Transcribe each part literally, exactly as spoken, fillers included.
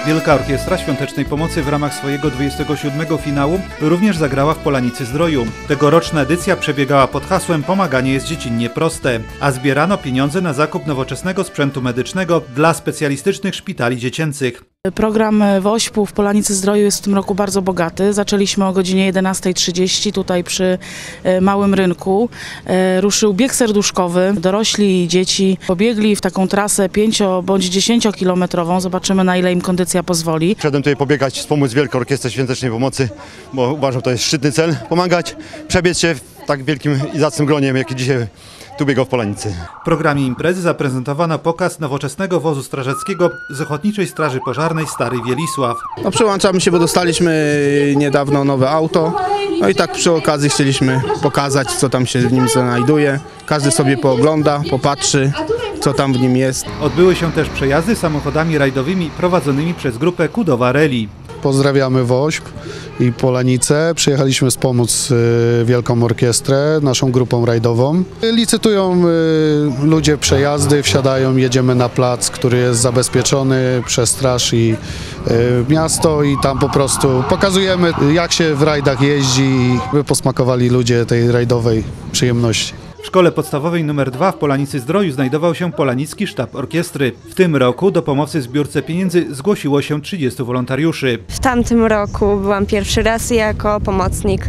Wielka Orkiestra Świątecznej Pomocy w ramach swojego dwudziestego siódmego finału również zagrała w Polanicy-Zdroju. Tegoroczna edycja przebiegała pod hasłem „Pomaganie jest dziecinnie proste”, a zbierano pieniądze na zakup nowoczesnego sprzętu medycznego dla specjalistycznych szpitali dziecięcych. Program WOŚP-u w Polanicy-Zdroju jest w tym roku bardzo bogaty. Zaczęliśmy o godzinie jedenastej trzydzieści tutaj przy Małym Rynku. Ruszył bieg serduszkowy. Dorośli i dzieci pobiegli w taką trasę pięcio- bądź dziesięciokilometrową. Zobaczymy, na ile im kondycja pozwoli. Przyszedłem tutaj pobiegać, wspomóc Wielką Orkiestrę Świątecznej Pomocy, bo uważam, to jest szczytny cel. Pomagać, przebiec się w tak wielkim i zacnym gronie, jaki dzisiaj tu biegał w Polanicy. W programie imprezy zaprezentowano pokaz nowoczesnego wozu strażackiego z Ochotniczej Straży Pożarnej Stary Wielisław. No, przyłączamy się, bo dostaliśmy niedawno nowe auto. No i tak przy okazji chcieliśmy pokazać, co tam się w nim znajduje. Każdy sobie poogląda, popatrzy, co tam w nim jest. Odbyły się też przejazdy samochodami rajdowymi prowadzonymi przez grupę Kudowa Rally. Pozdrawiamy WOŚP i Polanicę. Przyjechaliśmy wspomóc Wielką Orkiestrę, naszą grupą rajdową. Licytują ludzie przejazdy, wsiadają, jedziemy na plac, który jest zabezpieczony przez straż i miasto i tam po prostu pokazujemy, jak się w rajdach jeździ, by posmakowali ludzie tej rajdowej przyjemności. W szkole podstawowej numer dwa w Polanicy-Zdroju znajdował się Polanicki Sztab Orkiestry. W tym roku do pomocy w zbiórce pieniędzy zgłosiło się trzydziestu wolontariuszy. W tamtym roku byłam pierwszy raz jako pomocnik.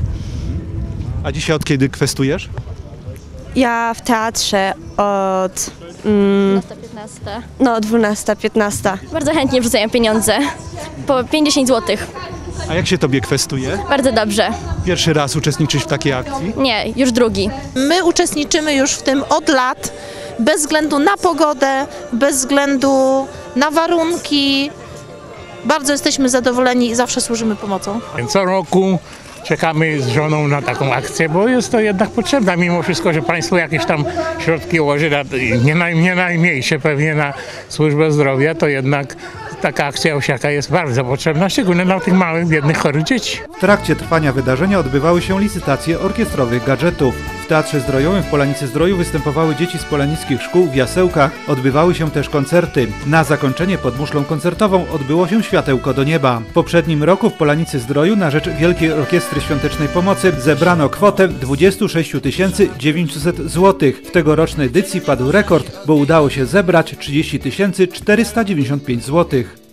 A dzisiaj od kiedy kwestujesz? Ja w teatrze od mm, piętnasta. no dwunasta piętnasta. Bardzo chętnie wrzucają pieniądze, po pięćdziesiąt złotych. A jak się tobie kwestuje? Bardzo dobrze. Pierwszy raz uczestniczysz w takiej akcji? Nie, już drugi. My uczestniczymy już w tym od lat, bez względu na pogodę, bez względu na warunki. Bardzo jesteśmy zadowoleni i zawsze służymy pomocą. Co roku czekamy z żoną na taką akcję, bo jest to jednak potrzebna, mimo wszystko, że państwo jakieś tam środki ułoży, na, nie, naj, nie najmniejsze pewnie na służbę zdrowia, to jednak taka akcja osiaka jest bardzo potrzebna, szczególnie dla tych małych, biednych, chorych dzieci. W trakcie trwania wydarzenia odbywały się licytacje orkiestrowych gadżetów. W Teatrze Zdrojowym w Polanicy-Zdroju występowały dzieci z polanickich szkół w Jasełkach. Odbywały się też koncerty. Na zakończenie pod muszlą koncertową odbyło się Światełko do nieba. W poprzednim roku w Polanicy-Zdroju na rzecz Wielkiej Orkiestry Świątecznej Pomocy zebrano kwotę dwadzieścia sześć tysięcy dziewięćset złotych. W tegorocznej edycji padł rekord, bo udało się zebrać trzydzieści tysięcy czterysta dziewięćdziesiąt pięć złotych.